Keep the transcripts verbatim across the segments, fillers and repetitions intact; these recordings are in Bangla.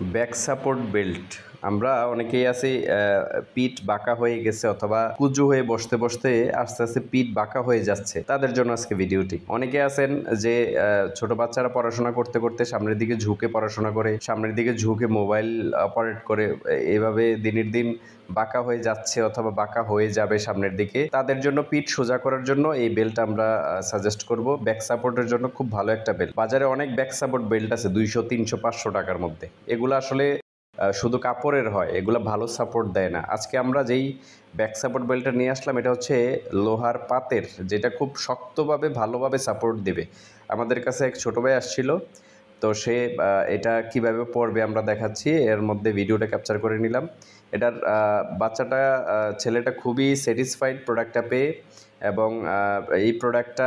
Back support belt. আমরা অনেকেই আছি পিঠ বাঁকা হয়ে গেছে অথবা কুজু হয়ে বসতে বসতে আস্তে আস্তে পিঠ বাঁকা হয়ে যাচ্ছে, তাদের জন্য আজকে ভিডিওটি। অনেকে আছেন যে ছোট বাচ্চারা পড়াশোনা করতে করতে সামনের দিকে ঝুঁকে পড়াশোনা করে, সামনের দিকে ঝুঁকে মোবাইল অপারেট করে, এভাবে দিনের দিন বাঁকা হয়ে যাচ্ছে অথবা বাঁকা হয়ে যাবে সামনের দিকে। তাদের জন্য পিঠ সোজা করার জন্য এই বেল্ট আমরা সাজেস্ট করব। ব্যাক সাপোর্টের জন্য খুব ভালো একটা বেল্ট। বাজারে অনেক ব্যাক সাপোর্ট বেল্ট আছে দুইশো তিনশো পাঁচশো টাকার মধ্যে। এগুলো আসলে শুধু কাপড়ের হয়, এগুলো ভালো সাপোর্ট দেয় না। আজকে আমরা যেই ব্যাক সাপোর্ট বেল্টটা নিয়ে আসলাম এটা হচ্ছে লোহার পাতের, যেটা খুব শক্তভাবে ভালোভাবে সাপোর্ট দেবে। আমাদের কাছে এক ছোটো ভাই আসছিল, তো সে এটা কিভাবে পড়বে আমরা দেখাচ্ছি। এর মধ্যে ভিডিওটা ক্যাপচার করে নিলাম। এটার বাচ্চাটা ছেলেটা খুবই স্যাটিসফাইড প্রোডাক্টটা পেয়ে, এবং এই প্রোডাক্টটা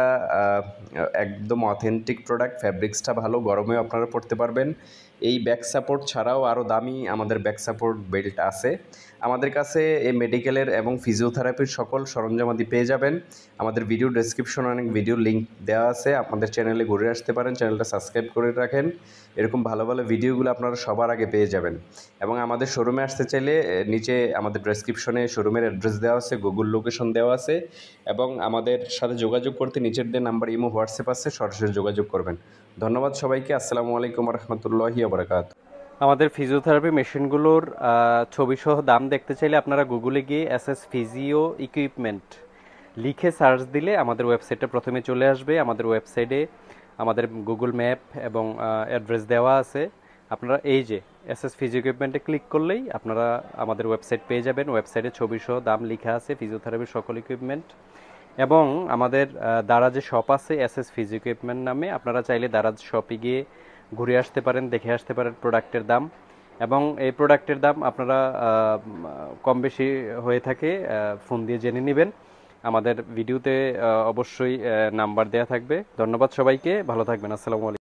একদম অথেন্টিক প্রোডাক্ট। ফ্যাব্রিক্সটা ভালো, গরমেও আপনারা পড়তে পারবেন। এই ব্যাক সাপোর্ট ছাড়াও আরও দামি আমাদের ব্যাক সাপোর্ট বেল্ট আছে আমাদের কাছে। এই মেডিকেলের এবং ফিজিওথেরাপির সকল সরঞ্জামাদি পেয়ে যাবেন। আমাদের ভিডিও ডেসক্রিপশনে অনেক ভিডিও লিঙ্ক দেওয়া আছে, আপনাদের চ্যানেলে ঘুরে আসতে পারেন, চ্যানেলটা সাবস্ক্রাইব করে রাখেন। এরকম ভালো ভালো ভিডিওগুলো আপনারা সবার আগে পেয়ে যাবেন। এবং আমাদের শোরুমে আসতে চাইলে নিচে আমাদের ডেসক্রিপশনে শোরুমের অ্যাড্রেস দেওয়া আছে, গুগল লোকেশন দেওয়া আছে, এবং আমাদের সাথে যোগাযোগ করতে নিচের দিয়ে নাম্বার ইমো হোয়াটসঅ্যাপ আছে, সরাসরি যোগাযোগ করবেন। ধন্যবাদ সবাইকে। আসসালামু আলাইকুম রহমতুল্লাহি ওয়া বারাকাতুহু। আমাদের ফিজিওথেরাপি মেশিনগুলোর ছবিসহ দাম দেখতে চাইলে আপনারা গুগলে গিয়ে এস এস ফিজিও ইকুইপমেন্ট লিখে সার্চ দিলে আমাদের ওয়েবসাইটটা প্রথমে চলে আসবে। আমাদের ওয়েবসাইটে আমাদের গুগল ম্যাপ এবং অ্যাড্রেস দেওয়া আছে। আপনারা এই যে এস এস ফিজিও ইকুইপমেন্টে ক্লিক করলেই আপনারা আমাদের ওয়েবসাইট পেয়ে যাবেন। ওয়েবসাইটে ছবিসহ দাম লেখা আছে ফিজিওথেরাপির সকল ইকুইপমেন্ট। এবং আমাদের দারাজে শপ আছে এস এস ফিজিও ইকুইপমেন্ট নামে। আপনারা চাইলে দারাজ শপে গিয়ে ঘুরে আসতে পারেন, দেখে আসতে পারেন প্রোডাক্টের দাম। এবং এই প্রোডাক্টের দাম আপনারা কম বেশি হয়ে থাকে ফোন দিয়ে জেনে নেবেন। আমাদের ভিডিওতে অবশ্যই নাম্বার দেওয়া থাকবে। ধন্যবাদ সবাইকে, ভালো থাকবেন। আসসালামু আলাইকুম।